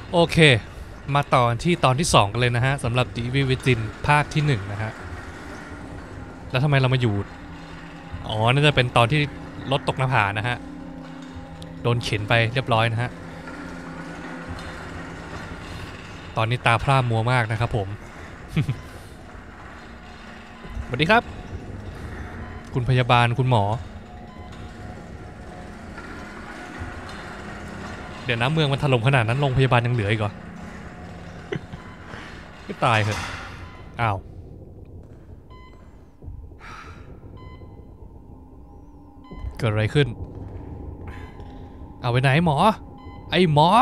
โอเคมาต่อที่ตอนที่2กันเลยนะฮะสำหรับ The Evil Within ภาคที่1นะฮะแล้วทำไมเรามาอยู่อ๋อน่าจะเป็นตอนที่รถตกหน้าผานะฮะโดนเข็นไปเรียบร้อยนะฮะตอนนี้ตาพร่ามัวมากนะครับผม สวัสดีครับคุณพยาบาลคุณหมอเดี๋ยวน้ำเมืองมันถล่มขนาดนั้นโรงพยาบาลยังเหลืออีกเหรอ ไม่ตายเหรออ้าวเกิดอะไรขึ้นเอาไปไหนหมอไอหมอ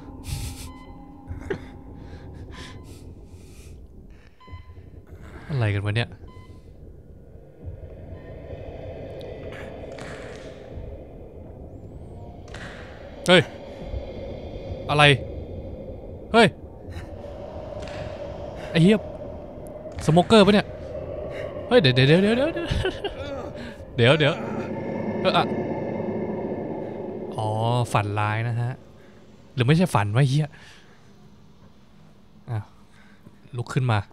อะไรกันวะเนี่ยเฮ้ยอะไรเฮ้ยไอเหี้ยสโมเกอร์ปะเนี่ยเฮ้ยเดี๋ยวอะอ๋อฝันร้ายนะฮะหรือไม่ใช่ฝันวะเหี้ยอ้าวลุกขึ้นมา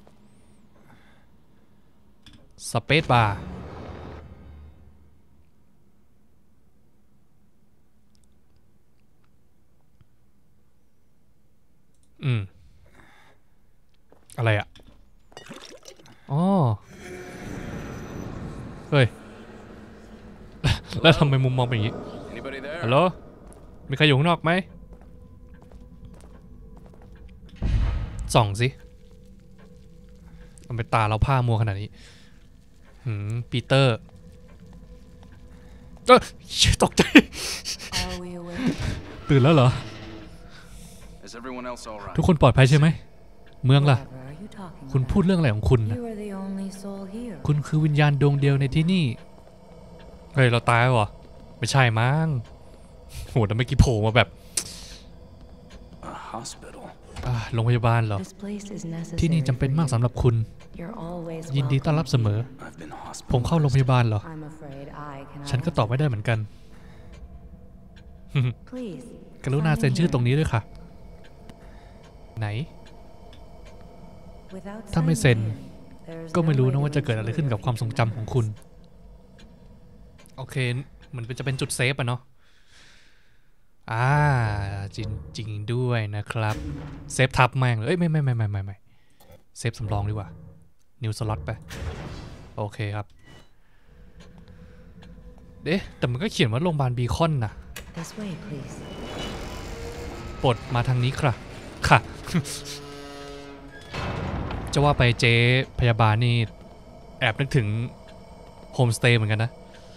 สเปซบาร์อะไรอะอ๋อเฮ้ยแล้วทำไมมุมมองเป็นอย่างนี้ฮัลโหลมีใครอยู่ข้างนอกไหมส่องสิมันเป็นตาเราผ้ามัวขนาดนี้ปีเตอร์ตกใจตื่นแล้วเหรอทุกคนปลอดภัยใช่ไหมเมืองล่ะคุณพูดเรื่องอะไรของคุณนะคุณคือวิญญาณดวงเดียวในที่นี่เฮ้ยเราตายเหรอไม่ใช่มั้งโหแต่เมื่อกี้โผล่มาแบบโรงพยาบาลเหรอที่นี่จำเป็นมากสำหรับคุณยินดีต้อนรับเสมอผมเข้าโรงพยาบาลเหรอฉันก็ตอบไม่ได้เหมือนกันกรุณาเซ็นชื่อตรงนี้ด้วยค่ะไหนถ้าไม่เซ็นก็ไม่รู้นะว่าจะเกิดอะไรขึ้นกับความทรงจำของคุณโอเคเหมือนจะเป็นจุดเซฟอะเนาะจริงด้วยนะครับเซฟทับแม่งเลยไม่เซฟสำรองดีกว่านิวสล็อตไปโอเคครับแต่มันก็เขียนว่าโรงพยาบาลบีคอนนะปลดมาทางนี้ค่ะ จะว่าไปเจ๊พยาบาลนี่แอบนึกถึงโฮมสเตย์เหมือนกันนะ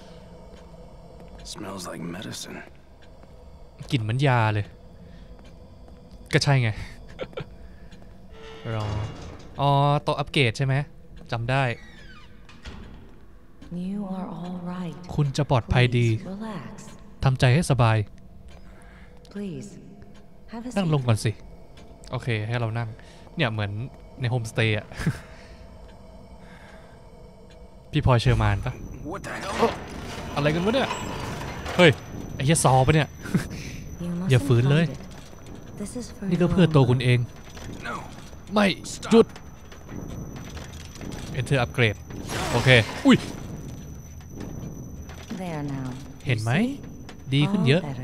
กลิ่นเหมือนยาเลยก็ใช่ไงรอโต๊ะอัปเกรดใช่ไหมจำได้คุณจะปลอดภัยดีทำใจให้สบายนั่งลงก่อนสิโอเคให้เรานั่งเนี่ยเหมือนในโฮมสเตย์อะ พี่พลอยเชอร์มานปะอะไรกันวะเนี่ยเฮ้ยไอ้เหี้ยซอปะเนี่ย อย่าฝืนเลยนี่ก็เพื่อตัวคุณเองไม่หยุด Enter Upgrade โอเคอุ้ยเห็นไหมดีขึ้นเยอะ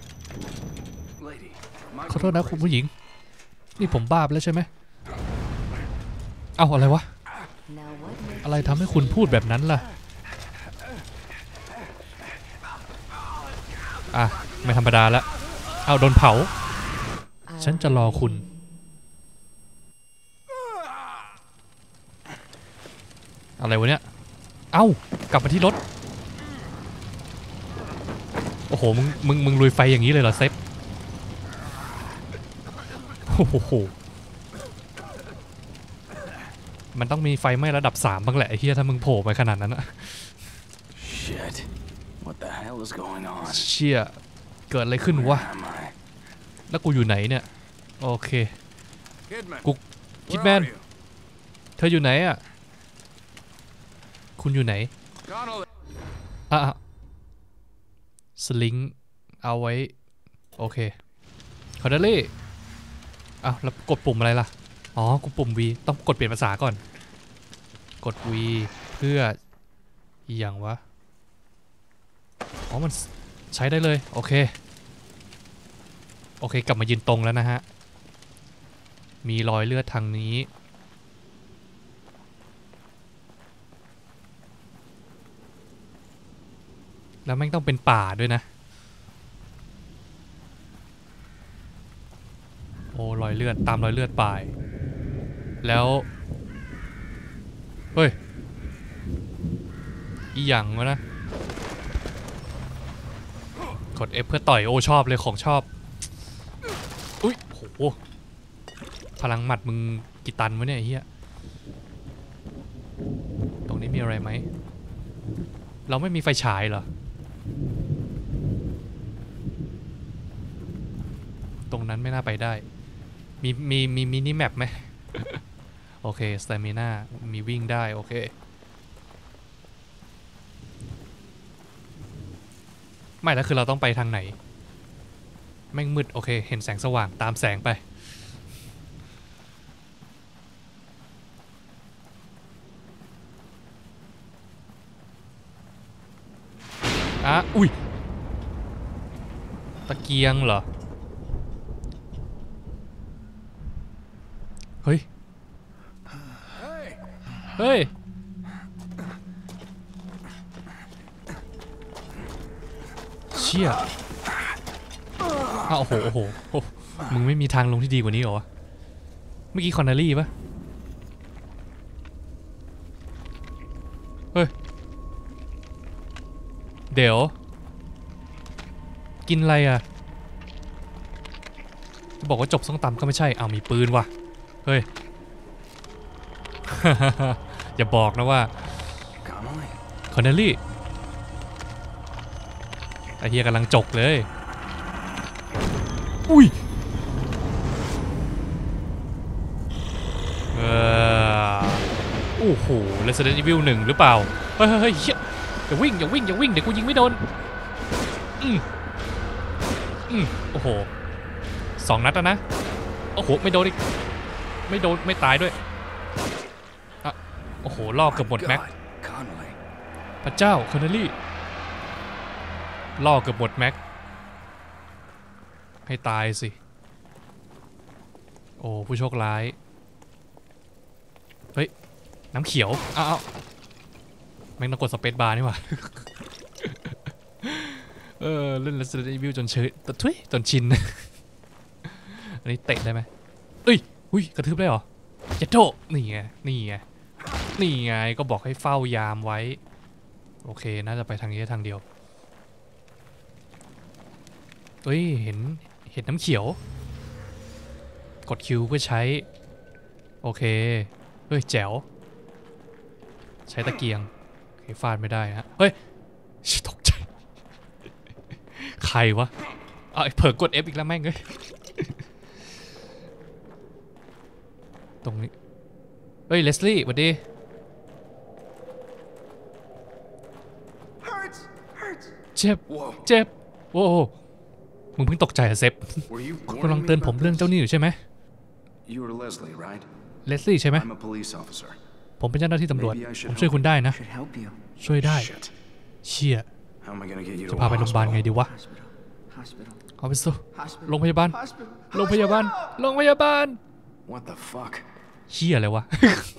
ขอโทษนะคุณผู้หญิงนี่ผมบ้าไปแล้วใช่ไหมเอ้าอะไรวะอะไรทำให้คุณพูดแบบนั้นล่ะไม่ธรรมดาละเอาโดนเผาฉันจะรอคุณอะไรวะเนี่ยเอ้ากลับมาที่รถโอ้โหมึงลุยไฟอย่างนี้เลยเหรอเซฟโอ้โหมันต้องมีไฟไหม้ระดับ3บ้างแหละไอ้เหี้ยถ้ามึงโผล่ไปขนาดนั้นอะเชี่ยเกิดอะไรขึ้นวะแล้วกูอยู่ไหนเนี่ยโอเคกูคิดแมนเธออยู่ไหนอะคุณอยู่ไหนสลิงเอาไว้โอเคคอร์เดลี่อ้าวแล้วกดปุ่มอะไรล่ะอ๋อกดปุ่ม V ต้องกดเปลี่ยนภาษาก่อนกด V เพื่ออย่างวะอ๋อมันใช้ได้เลยโอเคโอเคกลับมายืนตรงแล้วนะฮะมีรอยเลือดทางนี้แล้วแม่งต้องเป็นป่าด้วยนะโอ้รอยเลือดตามรอยเลือดป่ายแล้วเฮ้ยอีหยังวะนะกด F เพื่อต่อยโอ้ชอบเลยของชอบอุ้ยโหพลังหมัดมึงกี่ตันวะเนี่ยเฮียตรงนี้มีอะไรไหมเราไม่มีไฟฉายเหรอตรงนั้นไม่น่าไปได้มีมินิแมปไหม โอเคสเตมิน่ามีวิ่งได้โอเคไม่แล้วคือเราต้องไปทางไหนแม่งมืดโอเคเห็นแสงสว่างตามแสงไปอุ้ยตะเกียงเหรอเฮ้ยเฮ้ยเชี่ยโอ้โหโอ้โหมึงไม่มีทางลงที่ดีกว่านี้เหรอเมื่อกี้คอนเนลลี่ปะเฮ้ยเดี๋ยวกินอะไรอ่ะบอกว่าจบส้มตำก็ไม่ใช่เอามีปืนว่ะเฮ้ย อย่าบอกนะว่าคอนเนลลี่ไอเฮียกำลังจกเลยอุ้ยโอ้โห Resident Evil 1หรือเปล่าเฮ้ยเฮ้ยอย่าวิ่งอย่าวิ่งอย่าวิ่งเดี๋ยวกูยิงไม่โดนโอ้โห2 นัดแล้วนะโอ้โหไม่โดนอีกไม่โดนไม่ตายด้วยโอ้โหล่อเกือบหมดแม็กพระเจ้าคอนเนลลี่ล่อเกือบหมดแม็กให้ตายสิโอ้ผู้โชคร้ายเฮ้ยน้ำเขียวอ้าวแม่งต้องกดสเปซบาร์นี่หว่าเล่น Resident Evil จนเฉยแต่ทุยจนชินอันนี้เตะได้ไหมเอ้ยอุ้ยกระทืบได้เหรอเจ็ดโตนี่ไงนี่ไงนี่ไงก็บอกให้เฝ้ายามไว้โอเคน่าจะไปทางนี้ทางเดียวเฮ้ยเห็นน้ำเขียวกดคิวเพื่อใช้โอเคเฮ้ยแจ๋วใช้ตะเกียงฟาดไม่ได้ฮะเฮ้ยตกใจใครวะเผลอกด F อีกแล้วแม่งเลยตรงนี้เฮ้ยเลสลี่สวัสดีเจ็บเจ็บโว้มึงเพิ่งตกใจอะเซฟกำลังเตือนผมเรื่องเจ้านี่อยู่ใช่ไหมเลสลี่ใช่ไหมผมเป็นเจ้าหน้าที่ตำรวจผมช่วยคุณได้นะช่วยได้เชี่ยจะพาไปโรงพยาบาลไงดีวะเอาไปสู้โรงพยาบาลโรงพยาบาลโรงพยาบาลเชี่ยอะไรวะ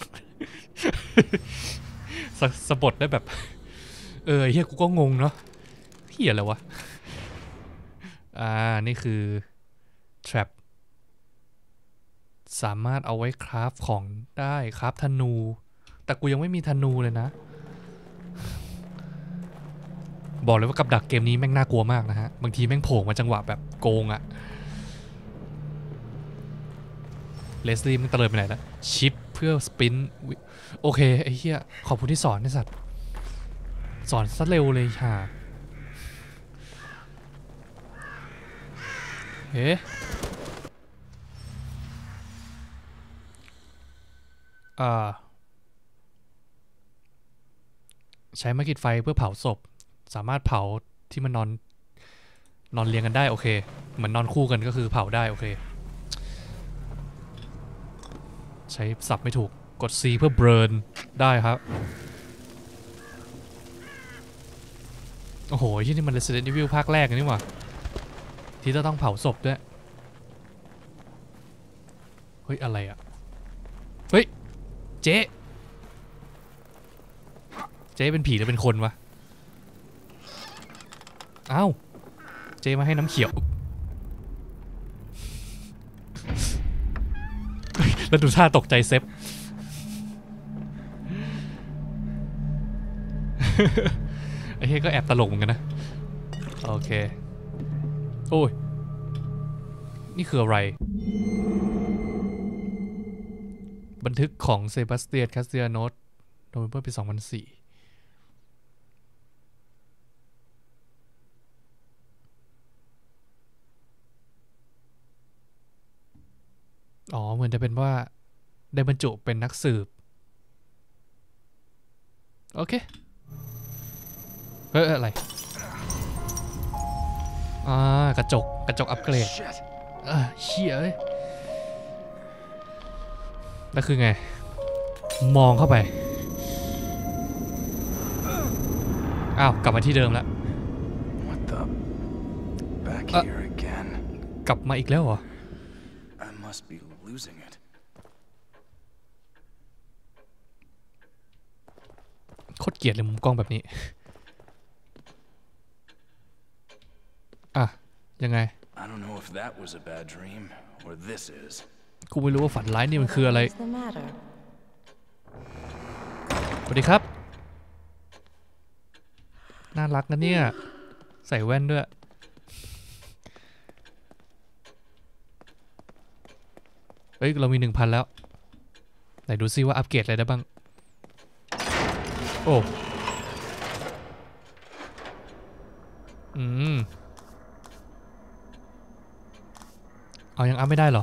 สะบดได้แบบเฮียกูก็งงเนาะเฮียอะไรวะนี่คือ trap สามารถเอาไว้คราฟของได้คราฟธนูแต่กูยังไม่มีธนูเลยนะบอกเลยว่ากับดักเกมนี้แม่งน่ากลัวมากนะฮะบางทีแม่งโผล่มาจังหวะแบบโกงอะเลสลี่มึงเตลิดไปไหนละชิปเพื่อสปินโอเคไอ้เหี้ยขอบคุณที่สอนไอ้สัตว์สอนซะเร็วเลยค่ะเฮ้ใช้ไม้ขีดไฟเพื่อเผาศพสามารถเผาที่มันนอนเรียงกันได้โอเคเหมือนนอนคู่กันก็คือเผาได้โอเคใช้ศัพท์ไม่ถูกกด C เพื่อ burn ได้ครับโอ้โหที่นี่มัน Resident Evil ภาคแรกนี่หว่าที่จะต้องเผาศพด้วยเฮ้ยอะไรอ่ะเฮ้ยเจ๊เป็นผีหรือเป็นคนวะอ้าวเจ๊มาให้น้ำเขียวแล้วดูท่าตกใจเซฟไอ้เฮ้ยก็แอบตลกเหมือนกันนะโอเคโอ้ยนี่คืออะไรบันทึกของเซบาสเตียนคาสเตียโนสโนเวมเบอร์ปี 2004อ๋อเหมือนจะเป็นว่าได้บรรจุเป็นนักสืบโอเคอะไรกระจกอัปเกรดเชี่ยแล้วคือไงมองเข้าไปอ้าวกลับมาที่เดิมแล้วกลับมาอีกแล้วเหรอโคตรเกลียดเลยมุมกล้องแบบนี้ยังไงกูไม่รู้ว่าฝันร้ายนี่มันคืออะไรสวัสดีครับน่ารักนะเนี่ยใส่แว่นด้วยเฮ้ยเรามี 1,000 แล้วไหนดูซิว่าอัปเกรดอะไรได้บ้างโอ้เอายังอัพไม่ได้เหรอ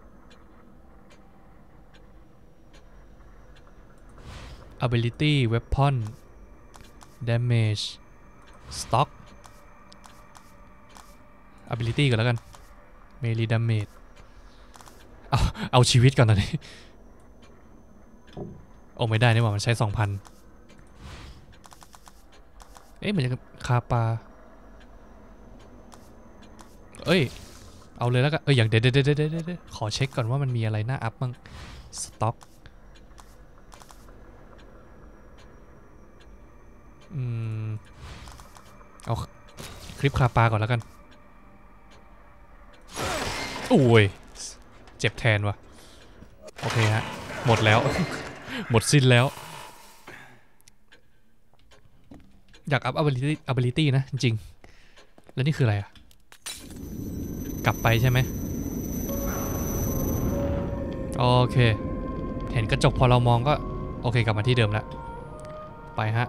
ability weapon damage stock ability ก่อนแล้วกัน melee damage เอาชีวิตก่อนตอนนี้โอ้ไม่ได้นี่หว่ามันใช้ 2,000เอ๊ะมันจะคาปาเอ้ยเอาเลยแล้วกันอย่างเดี๋ยวขอเช็คก่อนว่ามันมีอะไรน่าอัพบ้างสต็อกเอาคลิปคาปาก่อนแล้วกันโอ้ยเจ็บแทนวะโอเคฮะหมดแล้ว หมดสิ้นแล้วอยากอัพ ability นะจริงๆแล้วนี่คืออะไรอ่ะกลับไปใช่ไหมโอเคเห็นกระจกพอเรามองก็โอเคกลับมาที่เดิมแล้วไปฮะ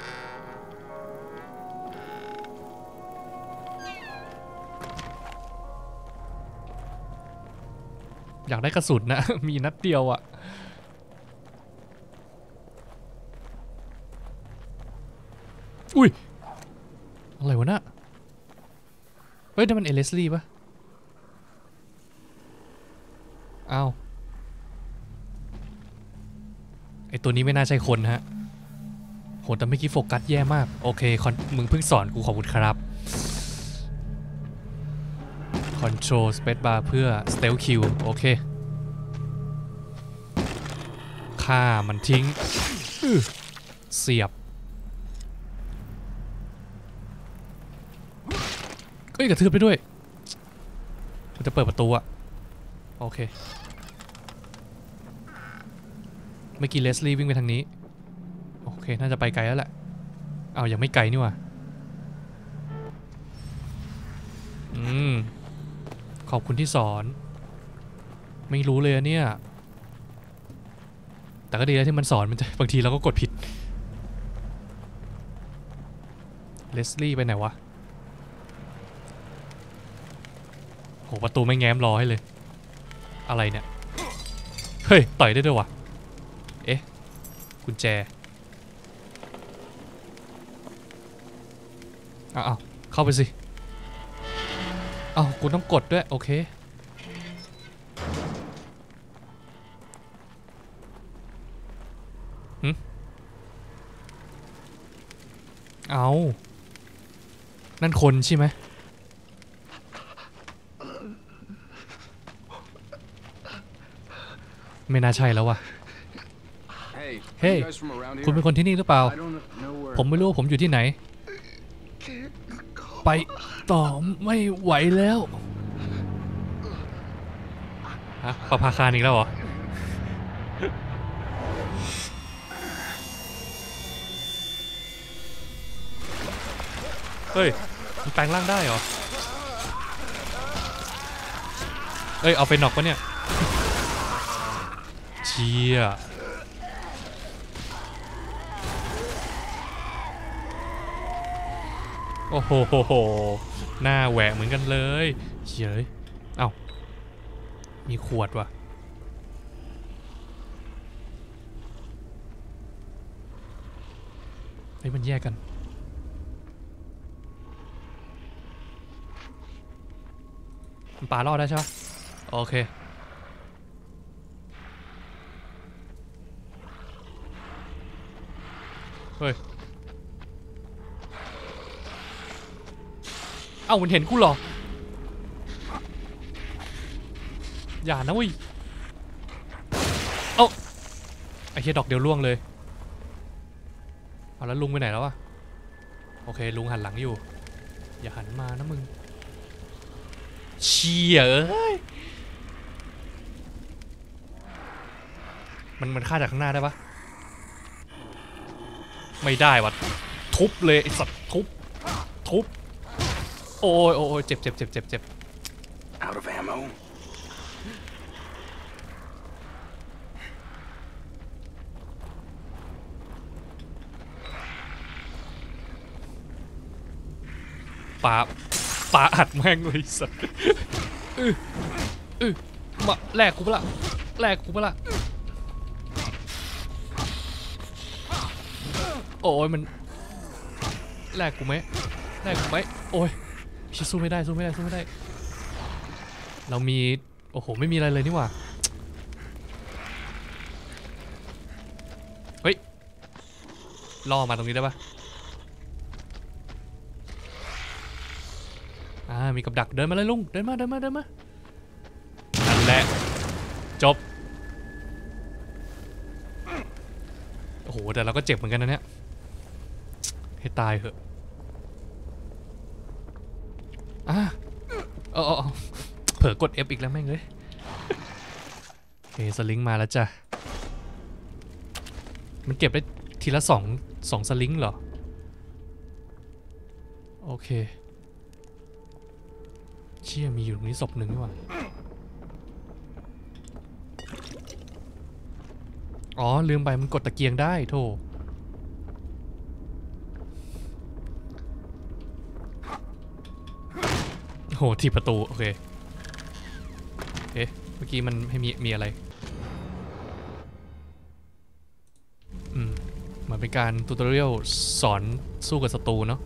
อยากได้กระสุนนะ มีนัดเดียวอะอุ้ยอะไรวะน่ะเฮ้ยนั่นมันเอเลสลี่ปะอ้าวไอตัวนี้ไม่น่าใช่คนฮะโหแต่เมื่อกี้โฟกัสแย่มากโอเคมึงเพิ่งสอนกูขอบคุณครับ Control Space Bar เพื่อ Stealth Kill โอเคฆ่ามันทิ้งเสียบเอ้ยกระทืบไปด้วยมันจะเปิดประตูอะโอเคเมื่อกี้เลสลี่วิ่งไปทางนี้โอเคน่าจะไปไกลแล้วแหละเอายังไม่ไกลนี่ว่ะขอบคุณที่สอนไม่รู้เลยเนี่ยแต่ก็ดีแล้วที่มันสอนมันจะบางทีเราก็กดผิดเลสลี่ไปไหนวะโหประตูไม่แง้มรอให้เลยอะไรเนี่ยเฮ้ยต่อยได้ด้วยวะเอ๊ะกุญแจเอาเข้าไปสิกูต้องกดด้วยโอเคเอานั่นคนใช่ไหมไม่น่าใช่แล้ววะเฮ้ยคุณเป็นคนที่นี่หรือเปล่าผมไม่รู้ว่าผมอยู่ที่ไหนไปต่อไม่ไหวแล้วฮะประภาคารอีกแล้วเหรอเฮ้ยมันแปลงร่างได้เหรอเอ้ยเอาไปนอกปะเนี่ยเชี่ยโอ้โหหน้าแหวะเหมือนกันเลยเฉยเอ้ามีขวดว่ะเฮ้ยมันแยกกันมันปลารอดได้ใช่ไหมโอเคเฮ้ยเอ้ามันเห็นกูเหรออย่านะเว้ยเอ้าไอ้เหี้ยดอกเดียวล่วงเลยเอาแล้วลุงไปไหนแล้ววะโอเคลุงหันหลังอยู่อย่าหันมานะมึงเชี่ยเอ้ยมันฆ่าจากข้างหน้าได้ปะไม่ได้วะทุบเลยไอ้สัตว์ทุบโอ้ยเจ็บ Out of ammo. ปาอัดแม่งเลยสัตว์มาแลกกูปะล่ะโอ้ยมันแลกกูไหมโอ้ยชิสู้ไม่ได้เรามีโอ้โหไม่มีอะไรเลยนี่หว่าเฮ้ยล่อมาตรงนี้ได้ปะมีกับดักเดินมาเลยลุงเดินมานั่นแหละจบโอ้โหแต่เราก็เจ็บเหมือนกันนะเนี่ยให้ตายเถอะเผลอกด F อีกแล้วแม่งเลยโอเคสลิงมาแล้วจ้ะมันเก็บได้ทีละสองสลิงเหรอโอเคเชี่ยมีอยู่ตรงนี้ศพหนึ่งนี่หว่าอ๋อลืมไปมันกดตะเกียงได้โธ่โหที่ประตูโอเคเมื่อกี้มันให้มีอะไรเหมือนเป็นการทูตอเรียลสอนสู้กับศัตรูเนาะ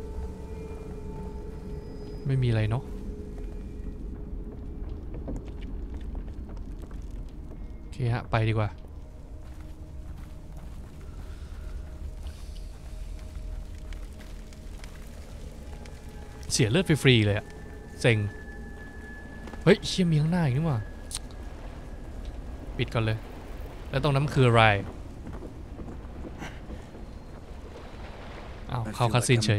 ไม่มีอะไรเนาะโอเคฮะไปดีกว่าเสียเลือดฟรีๆเลยอะเซ็งเฮ้ยเชี่ยมีข้างหน้าอีกนี่หว่าปิดก่อนเลยแล้วตรงนั้นคืออะไรอ้าวเข้าคาสินเฉย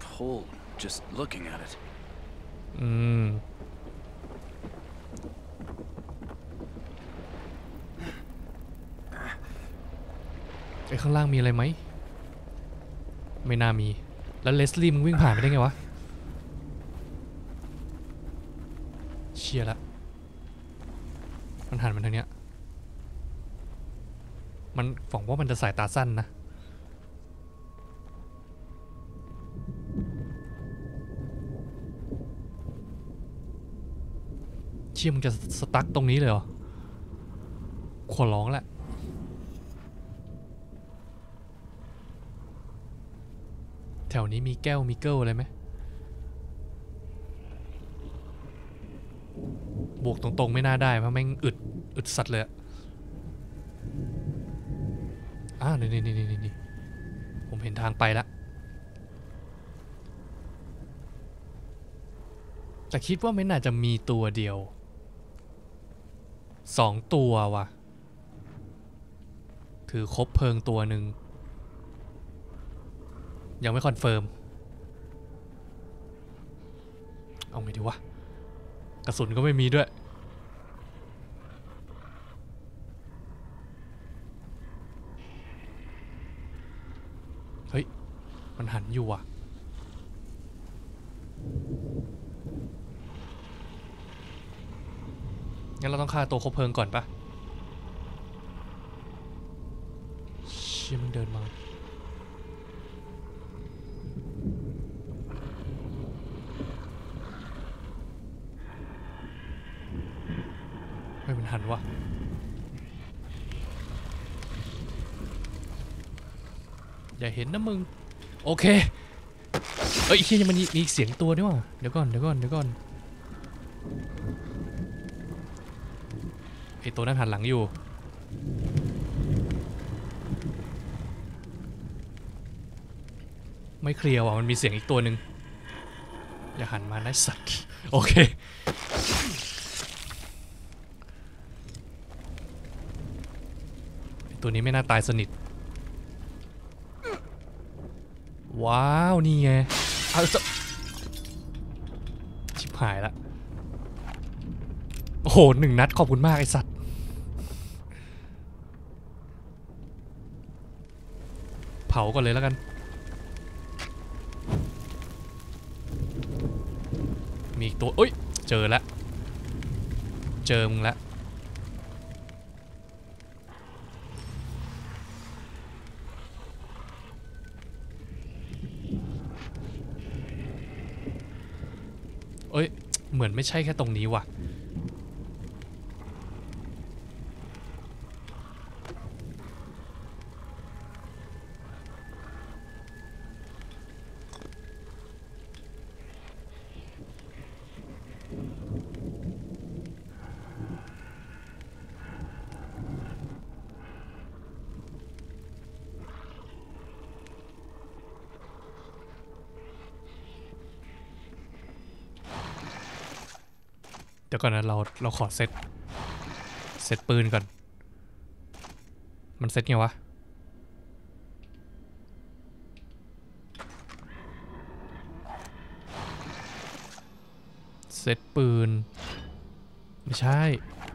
ไอ้ข้างล่างมีอะไรไหมไม่น่ามีแล้วเลสลี่มึงวิ่งผ่านไปได้ไงวะเชี่ยละมันหันมาทางเนี้ยมันฝังว่ามันจะสายตาสั้นนะเชี่ยมึงจะสตั๊กตรงนี้เลยเหรอขอร้องแหละแถวนี้มีแก้วมีเกิลอะไรไหมบวกตรงๆไม่น่าได้เพราะแม่งอึดสัตว์เลยนี่ผมเห็นทางไปแล้วแต่คิดว่าไม่น่าจะมีตัวเดียว2ตัวว่ะถือคบเพลิงตัวหนึ่งยังไม่คอนเฟิร์มเอาไงดีวะกระสุนก็ไม่มีด้วยเฮ้ยมันหันอยู่ว่ะงั้นเราต้องฆ่าตัวคบเพลิงก่อนปะเชี่ยมันเดินมาเฮ้ยมันหันวะอย่าเห็นนะมึงโอเคเอ้ยเฮียมันมีเสียงตัวด้วยว่ะเดี๋ยวก่อนไอตัวนั้นหันหลังอยู่ไม่เคลียร์ว่ะมันมีเสียงอีกตัวหนึ่งอย่าหันมานะสัตว์โอเคไอตัวนี้ไม่น่าตายสนิทว้าวนี่ไงเอาชิบหายละโอ้โห1 นัดขอบคุณมากไอสัตว์เผาก่อนเลยแล้วกันมีอีกตัวเอ้ยเจอแล้วเจอมึงแล้วเอ้ยเหมือนไม่ใช่แค่ตรงนี้ว่ะเดี๋ยวก่อนนะเราขอเซตปืนก่อนมันเซตไงวะเซตปืนไม่ใช่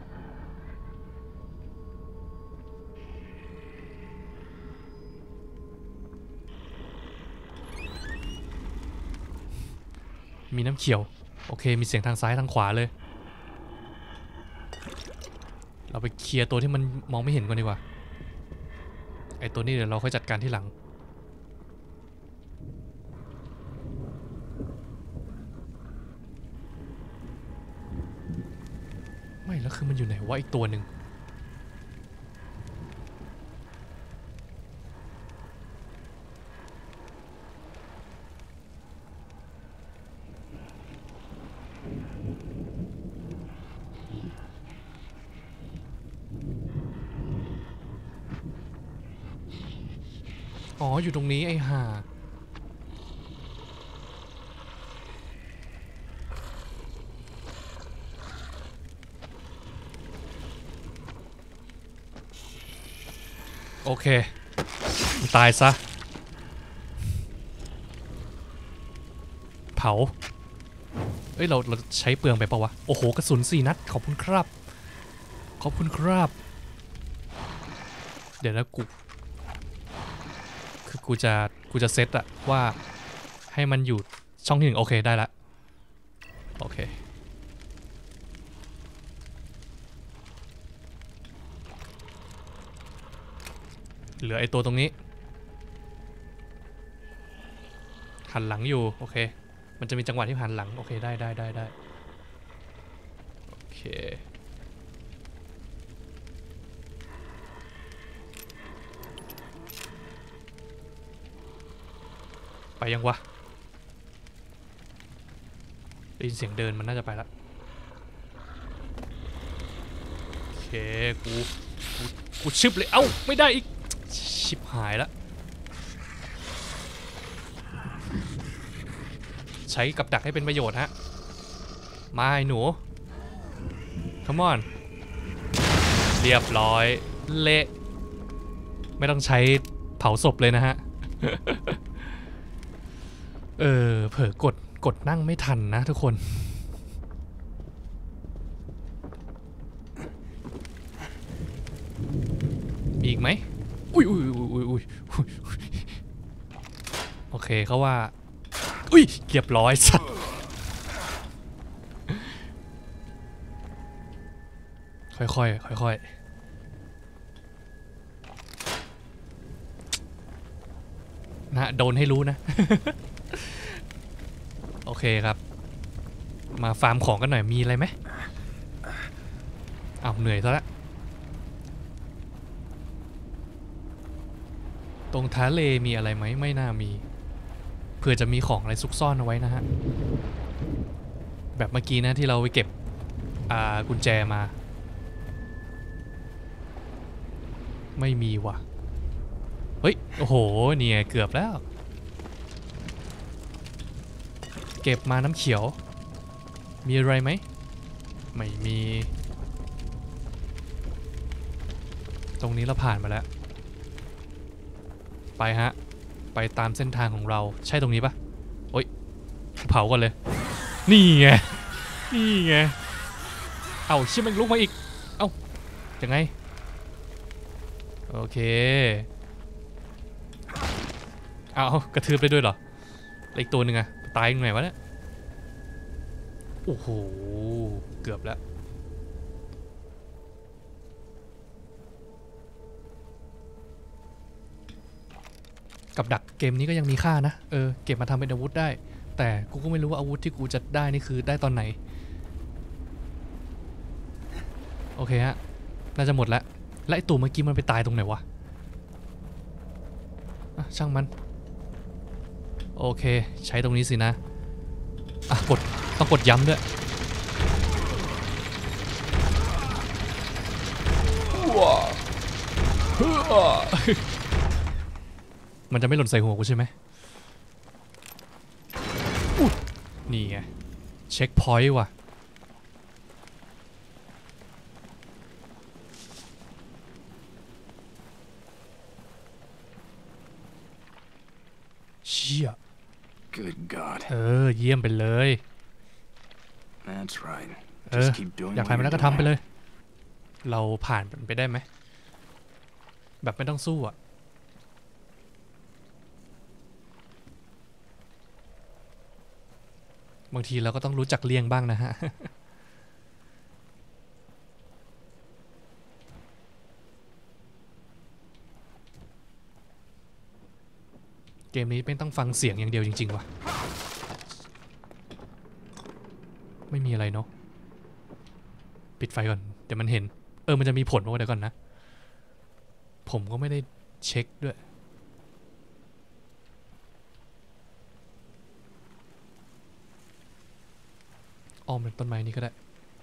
มีน้ำเขียวโอเคมีเสียงทางซ้ายทางขวาเลยเราไปเคลียร์ตัวที่มันมองไม่เห็นก่อนดีกว่าไอตัวนี้เดี๋ยวเราค่อยจัดการที่หลังไม่แล้วคือมันอยู่ไหนวะอีกตัวหนึ่งอ๋ออยู่ตรงนี้ไอ้ห่าโอเคตายซะเผาเอ้ยเราใช้เปลืองไปปะวะโอ้โหกระสุน4 นัดขอบคุณครับขอบคุณครับเดี๋ยวนะคือกูจะเซตอะว่าให้มันอยู่ช่องที่1โอเคได้ละโอเคเหลือไอตัวตรงนี้หันหลังอยู่โอเคมันจะมีจังหวะที่หันหลังโอเคได้โอเคไปยังวะได้ยินเสียงเดินมันน่าจะไปแล้วโอเคกูชิบเลยเอ้าไม่ได้อีกชิบหายแล้วใช้กับดักให้เป็นประโยชน์ฮะมาไอ้หนู come on เรียบร้อยเละไม่ต้องใช้เผาศพเลยนะฮะ เผลอกดนั่งไม่ทันนะทุกคนมีอีกไหมอุ้ยโอเคเขาว่าอุ้ยเรียบร้อยสัตว์ค่อยนะโดนให้รู้นะ โอเคครับมาฟาร์มของกันหน่อยมีอะไรไหมอ้าวเหนื่อยซะละตรงท้าเลมีอะไรไหมไม่น่ามีเผื่อจะมีของอะไรซุกซ่อนเอาไว้นะฮะแบบเมื่อกี้นะที่เราไปเก็บกุญแจมาไม่มีว่ะเฮ้ยโอ้โหเนี่ยเกือบแล้วเก็บมาน้ำเขียวมีอะไรไหมไม่มีตรงนี้เราผ่านมาแล้วไปฮะไปตามเส้นทางของเราใช่ตรงนี้ปะโอ๊ยเผาก่อนเลยนี่ไงเอาชิบมันลุกมาอีกเอ้ายังไงโอเคเอากระทืบได้ด้วยเหรออีกตัวหนึ่งอะตายยังไงวะเนี่ยโอ้โหเกือบแล้วกับดักเกมนี้ก็ยังมีค่านะเก็บมาทำเป็นอาวุธได้แต่กูก็ไม่รู้ว่าอาวุธที่กูจะได้นี่คือได้ตอนไหนโอเคฮะน่าจะหมดแล้วและไอตัวเมื่อกี้มันไปตายตรงไหนวะช่างมันโอเคใช้ตรงนี้สินะต้องกดย้ำด้วยมันจะไม่หล่นใส่หัวกูใช่ไหมนี่ไงเช็คพอยต์ว่ะเชี่ย Good God. เยี่ยมไปเลย That's right. Just keep doing อยาก what ผ่านไป you're แล้วก็ทำไป doing. เลยเราผ่านไปได้ไหมแบบไม่ต้องสู้อ่ะบางทีเราก็ต้องรู้จักเลี่ยงบ้างนะฮะ เกมนี้ไม่ต้องฟังเสียงอย่างเดียวจริงๆว่ะไม่มีอะไรเนาะปิดไฟก่อนเดี๋ยวมันเห็นมันจะมีผลว่าเดี๋ยวก่อนนะผมก็ไม่ได้เช็คด้วยอ้อมเป็นต้นไม้นี้ก็ได้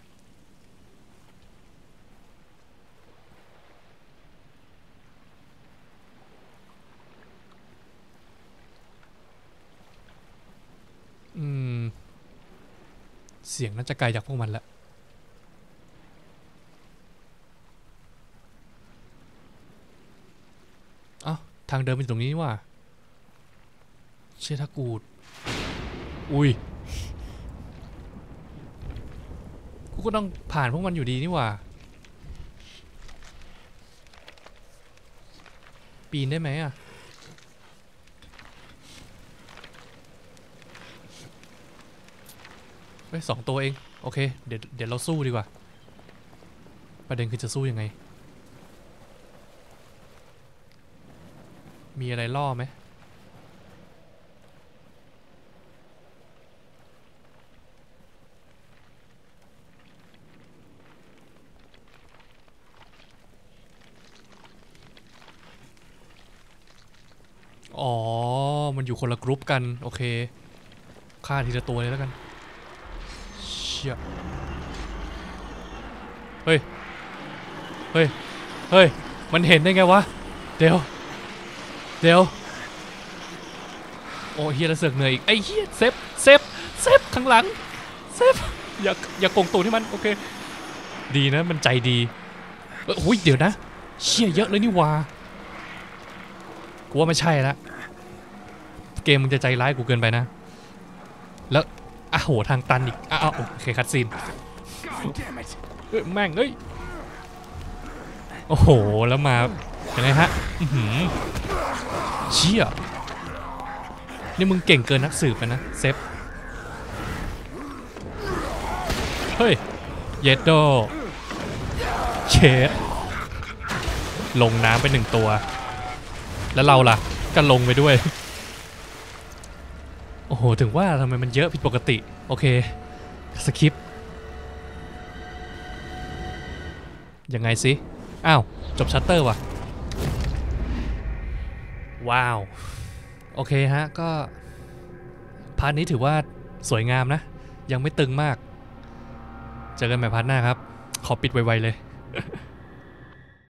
เสียงน่าจะไกลจากพวกมันแล้วทางเดินไปตรงนี้ว่ะเชี่ยถ้ากูอุ้ยกูก็ต้องผ่านพวกมันอยู่ดีนี่ว่ะปีนได้ไหมอ่ะ2 ตัวเองโอเคเดี๋ยวเราสู้ดีกว่าประเด็นคือจะสู้ยังไงมีอะไรล่อไหมอ๋อมันอยู่คนละกรุ๊ปกันโอเคฆ่าทีละตัวเลยแล้วกันเชี่ยเฮ้ยมันเห็นได้ไงวะเดี๋ยวโอ้เฮียแล้วเสือกเหนื่อยอีกไอ้เฮียเซฟข้างหลังเซฟอย่าโกงตูดให้มันโอเคดีนะมันใจดีโอ้ยเดี๋ยวนะเชี่ยเยอะเลยนี่วากูว่าไม่ใช่ละเกมมึงจะใจร้ายกูเกินไปนะแล้วโหทางตันอีกโอเคคัตซีนแม่งเอ้ยโอ้โหแล้วมายังไงฮะเชี่ยนี่มึงเก่งเกินนักสืบไปนะเซฟเฮ้ยเยดโดเชดลงน้ำไป1ตัวแล้วเราล่ะก็ลงไปด้วยโอ้โหถึงว่าทำไมมันเยอะผิดปกติโอเคสคิปยังไงสิอ้าวจบชัตเตอร์ว่ะว้าวโอเคฮะก็พาร์ทนี้ถือว่าสวยงามนะยังไม่ตึงมากเจอกันใหม่พาร์ทหน้าครับขอปิดไวๆเลย